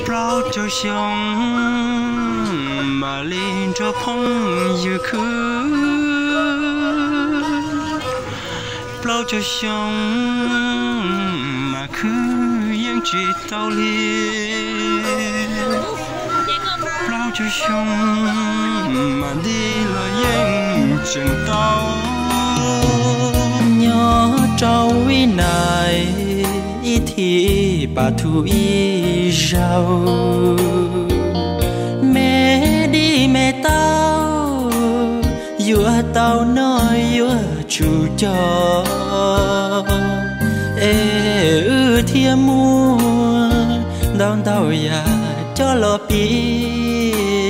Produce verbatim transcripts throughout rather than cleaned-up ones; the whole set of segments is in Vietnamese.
bao cho sông mà lên cho phong yêu khứ bao cho sông mà cứ yên chỉ tao liền bao cho sông mà đi là yên chừng tao nhớ trâu ý này ý thì bà thu ý giàu mẹ đi mẹ tao vừa tao nói vừa chủ cho ê ư thiên mua đón tao ya cho lo bia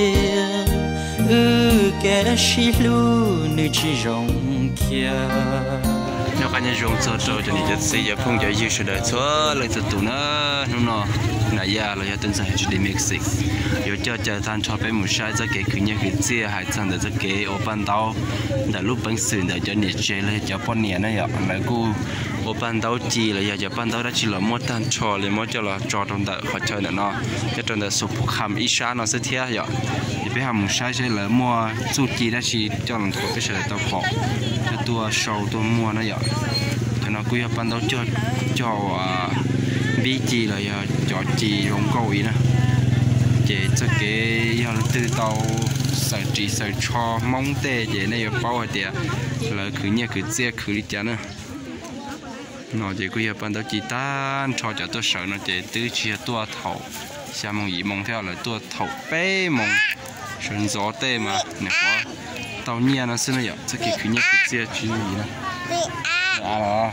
ư kẻ xí lu nữ chỉ rong kia nó cái này rong sơ sơ cho nênจะxây dựng phong trào yêu sự đời xóa lên từ tụi nó nó nó nãy giờ là giờ tên sai chỉ đi Mexico giờ cho chờ than cho bé một sai cho cái cứ như cái chia hai thằng để cho cái ở ban đầu để lúc bánh sườn để cho nhiệt chế là cho bọn nhiệt này ạ là cô ở ban đầu chỉ là giờ cho ban đầu đã chỉ là một than cho liền một cho là cho trong đời họ chơi nữa nó cho trong đời sụp khăm ít xa nó sẽ thế ạ thì bé hàm một sai sẽ là mua chút chỉ đã chỉ cho làm thuộc cái sự tao bỏ cho tua sầu tua mua nó ạ cho nó quy ban đầu cho cho bí chỉ là cho chỉ rong câu ý nè chế cho cái giờ từ tàu sở chỉ sở cho mong tê chế này bao hạt tiền là cứ nhẹ cứ dễ cứ đi chán nữa nó chế cứ giờ ban đầu chỉ tan cho cho tôi sở nó chế từ chia tua thầu xa mong ý mong theo là tua thầu bé mong sơn gió tê mà nè quá tàu nhẹ nó xin nó vậy cho cái cứ nhẹ cứ dễ chỉ gì nè à đó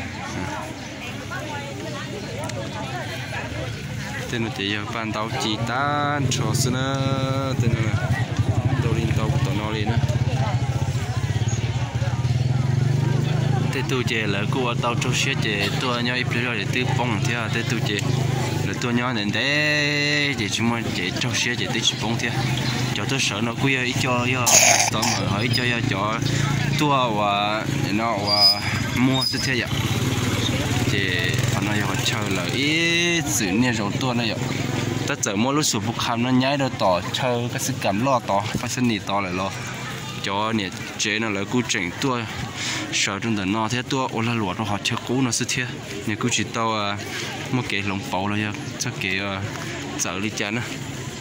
tên là chỉ ban đầu chỉ tan cho xin nó tên là đầu lên tàu của nó lên nữa tên tôi chỉ là cô tàu trâu xe chỉ tôi nhau ít rồi để tư bông thế à tên tôi chỉ là tôi nhau nên để chỉ chúng mình chỉ trâu xe chỉ tư chỉ bông thế cho tôi sợ nó quý ít cho cho tao mà hỏi cho cho tôi và nó và mua thế thế vậy thì nó giờ chơi là ít sự nên rồi tôi nó giờ tất cả mỗi lúc sụp bục khăm nó nhảy đâu tỏ chơi cái sự cảm lo tỏ phải xin nị tỏ lại lo cho nè chế nó là cú chỉnh tôi sợ trong đời nó thế tôi ôn là lụa nó họ chơi cú nó sẽ thế nè cú chỉ tao một cái lồng bầu là giờ chắc cái sợ đi chán á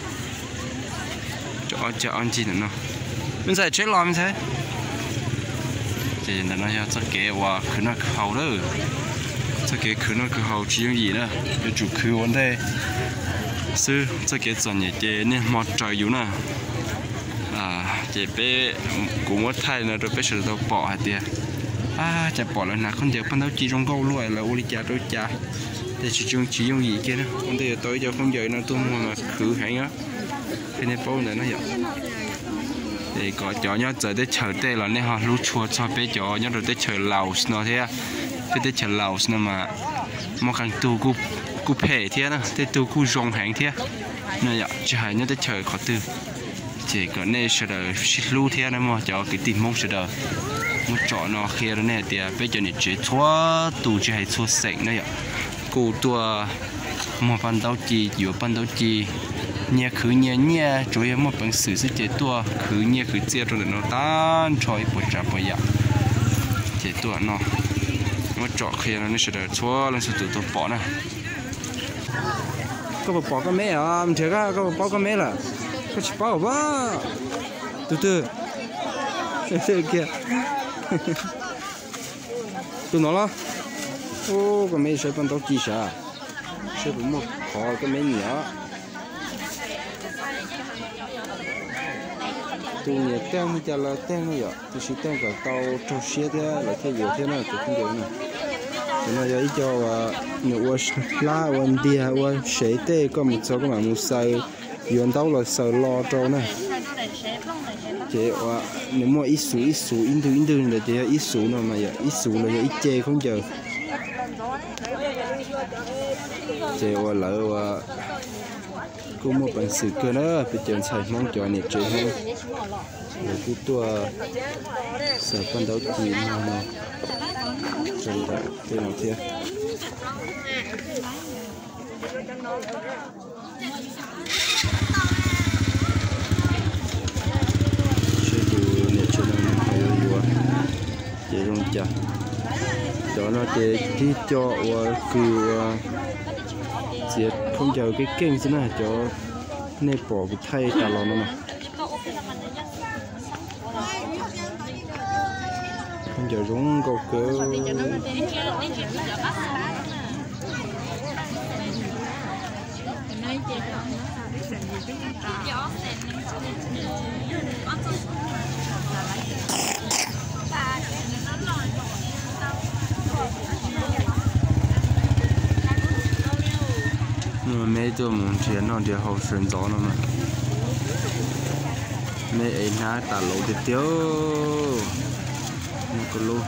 cho cho anh chị nữa mình sẽ chế lo mình thế thì nó giờ chắc cái và cứ nó khâu đó这个可能更好吃一点呢，要煮口味的。是这个专业的呢，毛炸油呢，啊，这边古莫泰呢，这边是都bỏ hạt tiền，啊，จะbỏ了นะคนเดียวพันธุ์จีจงcâu luôn là uli cha đôi cha, để chỉ dùng chỉ dùng gì kia nữa,คนเดียวtối giờ không giờ nó tôi mua mà khử hay á, cái này bao này nó vậy. Để có chó nhá giờ để chờ tê là này họ lú chua cho bé chó nhá rồi để chờ lẩu nó thế à. cái tết chờ lẩu nữa mà mà càng tu cú cú phê thế nè tết tu cú rong hàng thế này ạ chỉ hay nhớ tết chờ khó tư chỉ có nên sợ đời xích lú thế này mà cho cái tìm mong sợ đời một chỗ nó kia đó nè thì bây giờ này chỉ thua tu chỉ hay thua sạch này ạ cú tua một ban đầu chỉ nhiều ban đầu chỉ nhẹ khử nhẹ nhẹ chủ yếu một bằng sự sẽ chế tua khử nhẹ khử chia rồi nó tan trôi bồi trả bồi dạ chế tua nó mà chọn khi nó sẽ được xóa lên sự tự tôi bỏ nè có bỏ cái mé à mình thấy cái có bỏ cái mé là có chỉ bỏ quá từ từ từ kia từ nó là ô cái mé sẽ bắt đầu chỉ sao sẽ bị một khó cái mé nhỏ từ nhà tên bây giờ là tên nó vậy từ khi tên cả tàu trâu xe thế là thế gì thế này cũng không được nữa thì nó giờ cho nhiều lá vấn đề vấn sấy tê có một số cái mà một sợi原刀là sợi lo trâu này chế và nếu mà ít số ít số in từ in từ là chế ít số nào mà vậy ít số là ít chê không chờ chế và lỡ và cũng một bản sự cơ nữa bây giờ xài mong cho nhiệt chế hơn rồi cứ tua sợ ban đầu chỉ mà trong đó thế nào thế chế rong chả cho nó chế đi cho và cứ chế không chờ cái kênh thế này cho nên bỏ cái thay cả lò nó mà không chờ rong cầu cơ mấy tôi muốn chiến nó thì hậu sinh gió nó mà mấy ấy ná ta lỗ thì tiêu nó có lô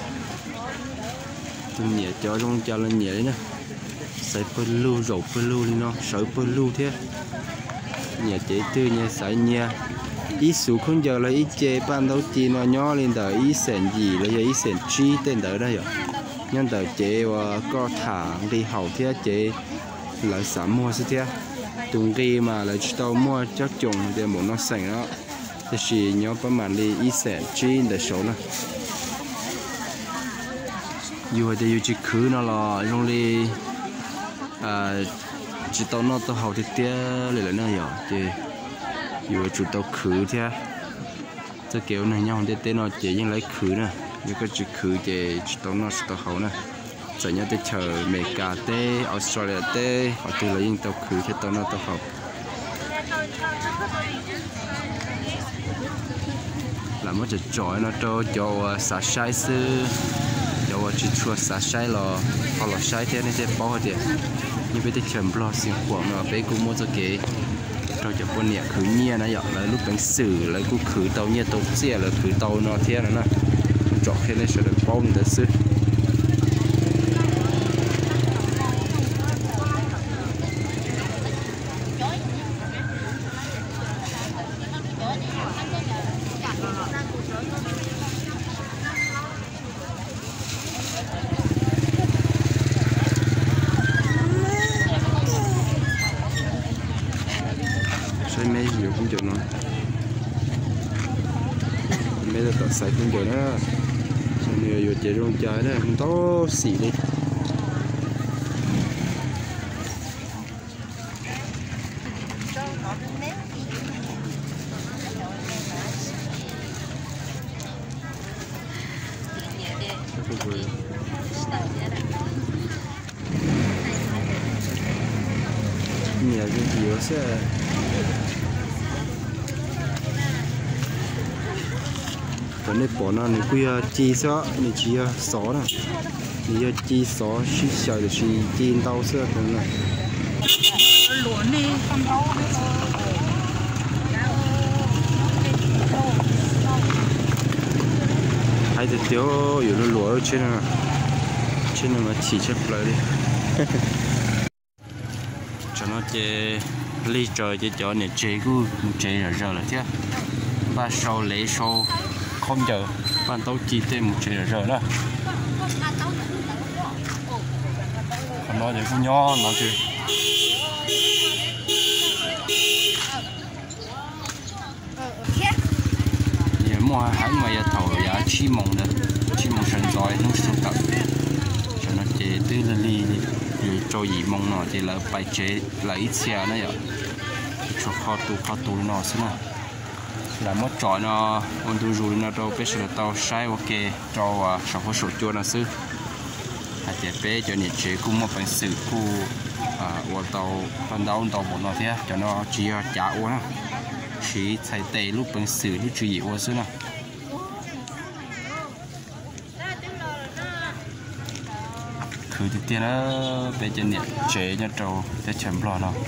tôi nhẹ cho trong cho lên nhẹ đấy nè sấy phân lưu rổ phân lưu đi nó sấy phân lưu thế nhẹ chế tư nhẹ sấy nhẹ ít số không giờ là ít chế ban đầu chi nó nhỏ lên tới ít sền gì là giờ ít sền chi tên tới đây rồi nhân tới chế và có thẳng đi hậu thế chế lại sắm mua sẽ thế tung kia mà lại chỉ tao mua chắc chồng để muốn nó sành đó thì chỉ nhớ bắt màn đi ít sền chi để số nữa dù thì dù chỉ khứ nó là trong đi à chỉ tao nó tao học thì tiếc lại là nó nhỏ thì dù chủ tao khứ thế cái kiểu này nhau để tên nó chỉ những lấy khứ nè như cái chỉ khứ thì chỉ tao nó chỉ tao học nè giờ nhớ tới chờ Mỹ cả tê Australia tê họ từ lấy những tàu khứ thì tao nó tao học làm một chút chọi nó cho cho xả sai sư cho chỉ chua xả sai là họ là sai thế nên sẽ bỏ hết như bây giờ chấm lo xin của mà bé cũng mua cho cái cho cho con nhẹ khứ nhia nó dọn lại lúc đánh xử lại cũng khứ tàu nhia tàu xe là khứ tàu nó thế là nó chọn cái này sẽ được bao nhiêu sư mấy nhiều cũng được nữa mấy đứa tao xài cũng được nữa nhiều vừa chạy rong trái đó không to xỉ đi nhiều cái gì sẽ cái này bỏ nó này quy chi số này chỉ số nè này chi số chỉ sợ được chỉ chi đau sữa cái này hay là tiêu có lúa trên này trên này mà chỉ chấp lại đi cho nó chơi ly trời chơi cho này chơi cứ chơi là giờ là thế ba sau lấy sau không giờ ban tấu chi thêm một chơi là giờ đó còn nói thì cũng nhỏ nó chơi giờ mua hãng ngoài giờ thầu giá chi mộng đấy chi mộng sần giỏi nó sụt tập cho nó chơi tới là ly rồi cho gì mong nó thì là bài chế là ít xe nữa vậy cho kho tủ kho tủ nó xí nào là mất trọi nó ôn tu rồi nó đâu biết là tao sai ok cho sản phẩm sổ chua nó xứ hạt chế bé cho nhiệt chế cũng một phần sự cu à ô tàu phần đầu tàu một nó thế cho nó chỉ trả ô nó chỉ thay tệ lúc phần sự lúc chỉ gì ô xứ nào cứ thì tiền nó bé cho nhiệt chế cho trâu để chấm lo nó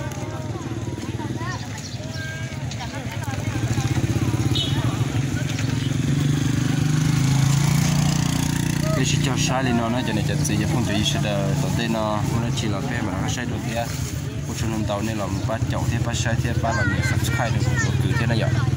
cái sự cho sai lên nó nó cho nên chặt gì không chỉ sẽ đầu tiên nó nó chỉ là cái mà nó sai đầu tiên một số năm đầu nên là một bát chậu thế bát sai thế bát là mình subscribe được cứ thế này vậy